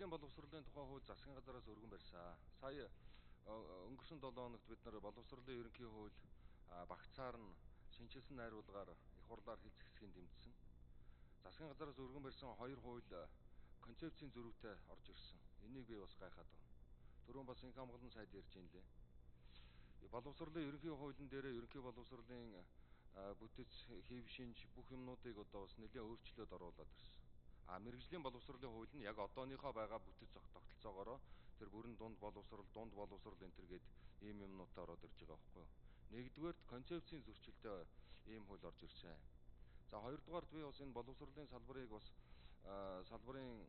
мэрэгжлийн боловсролын тухай хууль засгийн газараас өргөн барьсан. Сая өнгөрсөн 7 хоногт бид нар боловсролын ерөнхий хууль багцаар нь шинжилсэн найруулгаар их хурлаар хэлцэхсгийн дэмжсэн. Засгийн газараас өргөн барьсан хоёр хууль концепцийн зөрүүтэй орж ирсэн. Энийг би бас гайхаад байна. Түрүүн бас инх хамгаалалтын сайд ярьж ин лээ. Боловсролын ерөнхий хуулийн дээр ерөнхий боловсролын бүтэц, хэв шинж бүх юмнуудыг одоо бас нэлээд өөрчлөлт оруулаад ирсэн. Мэргэжлийн боловсролын хууль нь яг одооныхоо байгаа бүтэц тогтолцоогоор тэр бүрэн дунд боловсрол энэ төр гээд ийм юмнуудаа ороод ирж байгаа байхгүй юу. Нэгдүгээрт концепцийн зөрчилтэй ийм хууль орж ирсэн. За хоёрдугаарт би бас энэ боловсролын салбарыг бас салбарын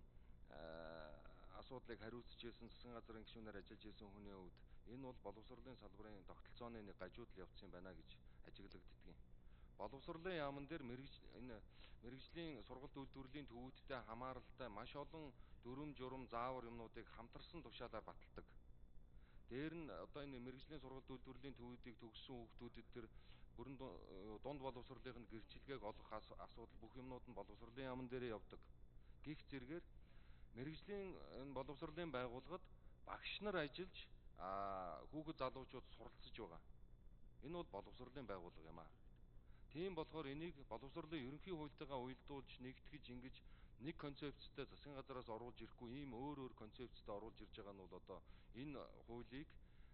асуудлыг хариуцж исэн засгийн газрын гишүүнээр ажиллаж исэн хүний хувьд энэ бол боловсролын салбарын тогтолцооны нэг гажуудал явц юм байна гэж ажиглагддаг. Боловсролын яамн дээр мэргэжлийн сургалт үйлдвэрлэлийн төвүүдтэй хамааралтай маш олон дүрм журм заавар юмнуудыг хамтарсан тушаалаар баталдаг. Дээр нь одоо энэ мэргэжлийн сургалт үйлдвэрлэлийн төвүүдийг төгссөн хүүхдүүдэд тэр бүрэн дунд боловсролын гэрчилгээг олох асуудал бүх юмнууд нь боловсролын яамн дээрээ явдаг. Гэх зэргээр мэргэжлийн энэ боловсролын байгууллагад багш нар ажиллаж хүүхэд залуучууд суралцж байгаа. Энэ бол боловсролын байгууллага юм аа. Тийм болохоор энийг боловсролын ерөнхий хуультайгаа уялдуулж нэгтгэж ингэж нэг концепцтэй засгийн газараас оруулж ирэхгүй ийм өөр концепцтэй оруулж ирж байгаа нь бол одоо энэ хуулийг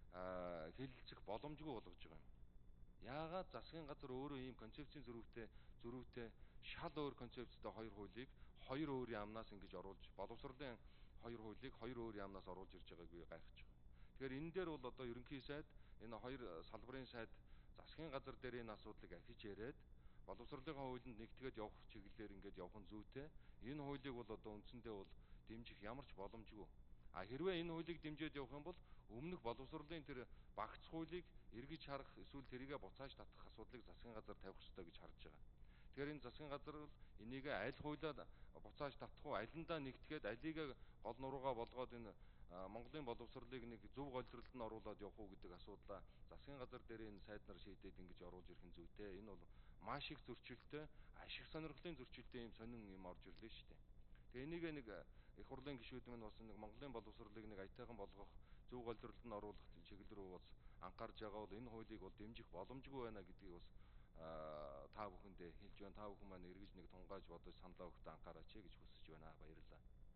хэлэлцэх боломжгүй болгож байгаа юм. Яагаад засгийн газар өөрөө ийм концепцийн зөрүүтэй шал өөр концепцтэй хоёр хуулийг хоёр өөр яамнаас ингэж оруулж боловсролын хоёр хуулийг хоёр өөр яамнаас оруулж ирж байгааг би гайхаж байгаа. Тэгэхээр энэ дээр бол одоо ерөнхий сайд энэ хоёр салбарын сайд засгийн газар дээр энэ асуудлыг ахиж яриад боловсролын хуулинд нэгтгээд явах чиглэлээр ингэж явах нь зүйтэй. Энэ хуулийг бол одоо үндсэндээ бол дэмжих ямар ч боломжгүй. Хэрвээ энэ хуулийг дэмжиж явах юм бол өмнөх боловсролын тэр багц хуулийг эргэж харах эсвэл тэрийгэ буцааж татах асуудлыг засгийн газар тавих ёстой гэж харж байгаа. Тэгэхээр энэ засгийн газар бол энийг аль хуулиар буцааж татах уу, алиндаа нэгтгээд алийг гол нуруугаа болгоод энэ Монголын боловсролыг нэг зөв голдролд нь оруулаад явах уу гэдэг асуудлаа засгийн газар дээр энэ сайд нар шийдээд ингэж оруулж ирэх нь зүйтэй. Энэ бол маш их зөрчилтэй, ашиг сонирхлын зөрчилтэй юм сонин юм орж ирлээ шүү дээ. Тэгээ энийг нэг их хурлын гишүүд минь бас нэг Монголын боловсролыг нэг аятайхан болгох, зөв голдролд нь оруулах чиглэл рүү бас анхаарж байгаа бол энэ хуулийг бол дэмжих боломжгүй байна гэдгийг бас та бүхэндээ хэлж байна. Та бүхэн маань эргэж нэг тунгааж бодож саналаа өгөхдөө анхаараач гэж хүсэж байна. Баярлалаа.